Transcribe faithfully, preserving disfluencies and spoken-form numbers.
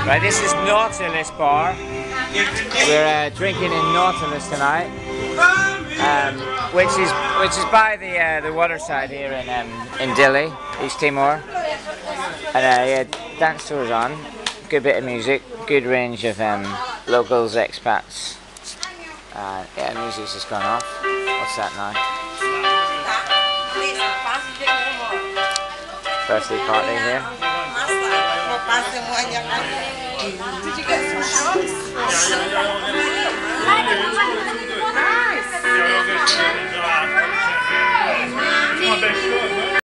Right, this is Nautilus bar. We're uh, drinking in Nautilus tonight, um, which is which is by the uh, the waterside here in um, in Dili, East Timor. And uh, yeah, dance tours on. Good bit of music, good range of um, locals, expats. Uh, yeah, music's just gone off. What's that now? Birthday party here. Did you get some shots? Nice.